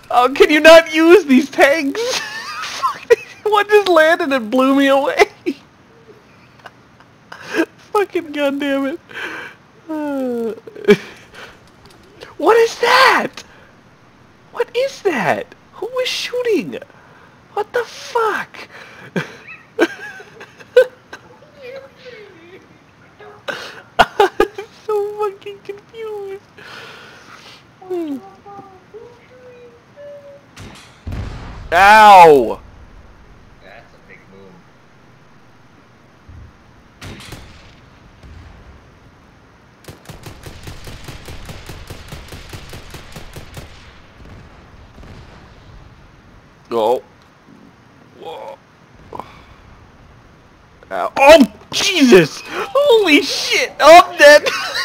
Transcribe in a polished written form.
Oh, can you not use these tanks? One just landed and blew me away. Fucking goddamn it. What is that? What is that? Who was shooting? What the fuck? I'm so fucking confused. Ow! That's a big boom. Oh. Whoa. Ow. Oh, Jesus! Holy shit! Oh, I'm dead!